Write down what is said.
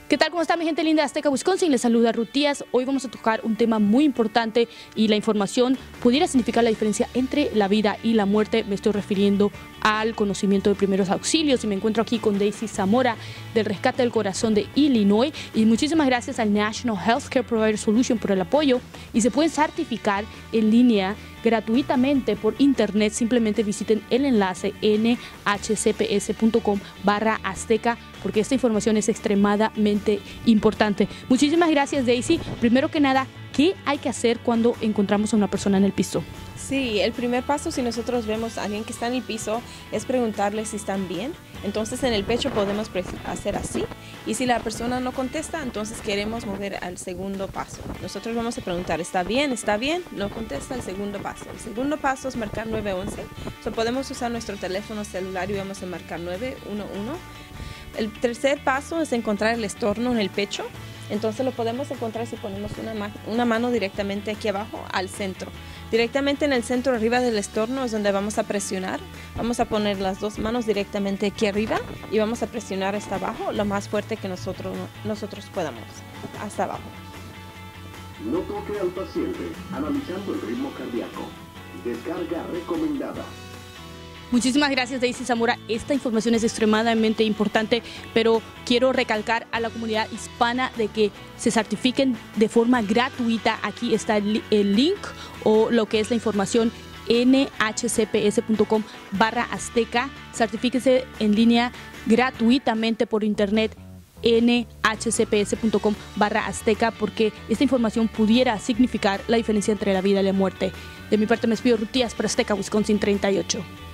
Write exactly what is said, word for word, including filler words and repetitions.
¿Qué tal? ¿Cómo está mi gente linda de Azteca, Wisconsin? Les saluda Ruth Díaz. Hoy vamos a tocar un tema muy importante y la información pudiera significar la diferencia entre la vida y la muerte. Me estoy refiriendo al conocimiento de primeros auxilios y me encuentro aquí con Daisy Zamora del Rescate del Corazón de Illinois. Y muchísimas gracias al National Healthcare Provider Solution por el apoyo y se pueden certificar en línea gratuitamente por internet. Simplemente visiten el enlace n h c p s punto com barra azteca porque esta información es extremadamente importante. Muchísimas gracias, Daisy. Primero que nada, ¿qué hay que hacer cuando encontramos a una persona en el piso? Sí, el primer paso si nosotros vemos a alguien que está en el piso es preguntarle si están bien. Entonces en el pecho podemos hacer así y si la persona no contesta, entonces queremos mover al segundo paso. Nosotros vamos a preguntar, ¿está bien? ¿Está bien? No contesta, el segundo paso. El segundo paso es marcar nueve once. So, podemos usar nuestro teléfono celular y vamos a marcar nueve uno uno. El tercer paso es encontrar el estorno en el pecho. Entonces lo podemos encontrar si ponemos una, ma una mano directamente aquí abajo al centro. Directamente en el centro arriba del estorno es donde vamos a presionar. Vamos a poner las dos manos directamente aquí arriba y vamos a presionar hasta abajo lo más fuerte que nosotros, nosotros podamos. Hasta abajo. No toque al paciente, analizando el ritmo cardíaco. Descarga recomendada. Muchísimas gracias, Daisy Zamora. Esta información es extremadamente importante, pero quiero recalcar a la comunidad hispana de que se certifiquen de forma gratuita. Aquí está el, el link o lo que es la información n h c p s punto com barra azteca. Certifíquese en línea gratuitamente por internet n h c p s punto com barra azteca porque esta información pudiera significar la diferencia entre la vida y la muerte. De mi parte me despido, Ruth Díaz, para Azteca, Wisconsin treinta y ocho.